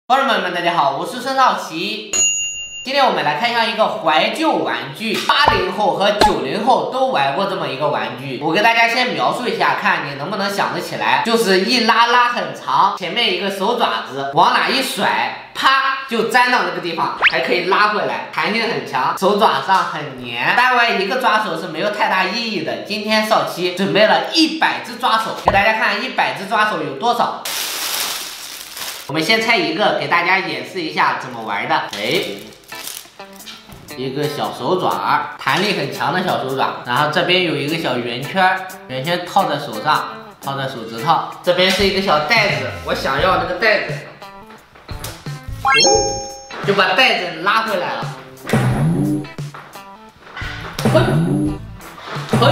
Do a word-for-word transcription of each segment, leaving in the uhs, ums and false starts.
观众朋友们，大家好，我是孙少奇。今天我们来看一下一个怀旧玩具，八零后和九零后都玩过这么一个玩具。我给大家先描述一下，看你能不能想得起来。就是一拉拉很长，前面一个手爪子，往哪一甩，啪就粘到那个地方，还可以拉回来，弹性很强，手爪上很黏。单玩一个抓手是没有太大意义的。今天少奇准备了一百只抓手，给大家看一百只抓手有多少。我们先拆一个，给大家演示一下怎么玩的。哎，一个小手爪，弹力很强的小手爪，然后这边有一个小圆圈，圆圈套在手上，套在手指头。这边是一个小袋子，我想要那个袋子，就把袋子拉回来了。嘿，嘿。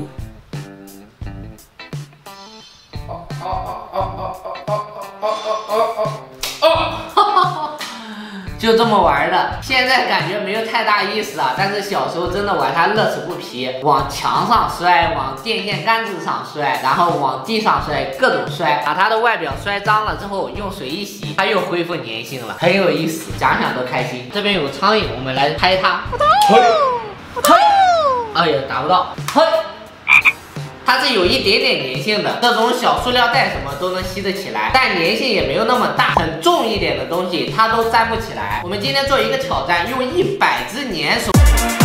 就这么玩的，现在感觉没有太大意思啊，但是小时候真的玩它乐此不疲，往墙上摔，往电线杆子上摔，然后往地上摔，各种摔，把它的外表摔脏了之后，用水一洗，它又恢复粘性了，很有意思，想想都开心。这边有苍蝇，我们来拍它，嘿，嘿，哎呀，打不到，嘿。它是有一点点粘性的，这种小塑料袋什么都能吸得起来，但粘性也没有那么大，很重一点的东西它都粘不起来。我们今天做一个挑战，用一百只粘手。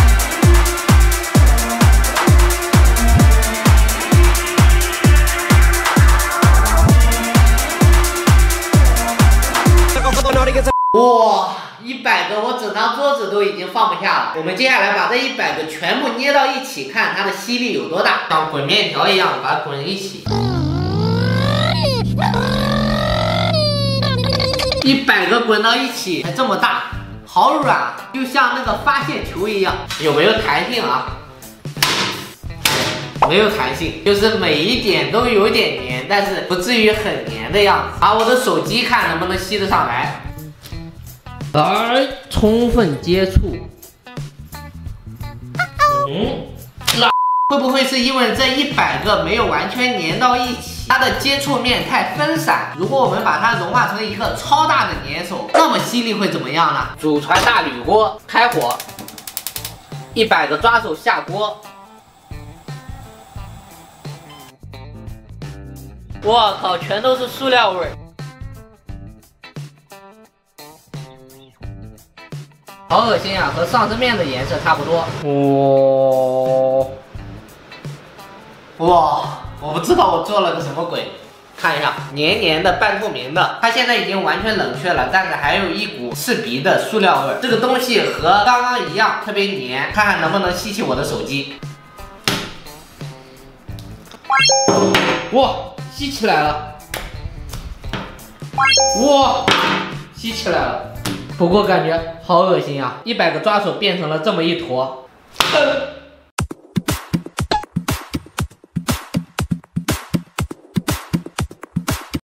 哇，一百个，我整张桌子都已经放不下了。我们接下来把这一百个全部捏到一起，看它的吸力有多大，像滚面条一样把它滚一起。一百个滚到一起还这么大，好软，就像那个发线球一样。有没有弹性啊？没有弹性，就是每一点都有点黏，但是不至于很黏的样子。把我的手机看能不能吸得上来。来，充分接触。嗯，那会不会是因为这一百个没有完全粘到一起，它的接触面太分散？如果我们把它融化成一个超大的粘手，那么吸力会怎么样呢？祖传大铝锅开火，一百个抓手下锅。我靠，全都是塑料味儿。好恶心啊，和上次面的颜色差不多。哇哇，我不知道我做了个什么鬼。看一下，黏黏的、半透明的，它现在已经完全冷却了，但是还有一股刺鼻的塑料味。这个东西和刚刚一样，特别黏，看看能不能吸起我的手机。哇，吸起来了！哇，吸起来了！不过感觉好恶心啊！一百个抓手变成了这么一坨。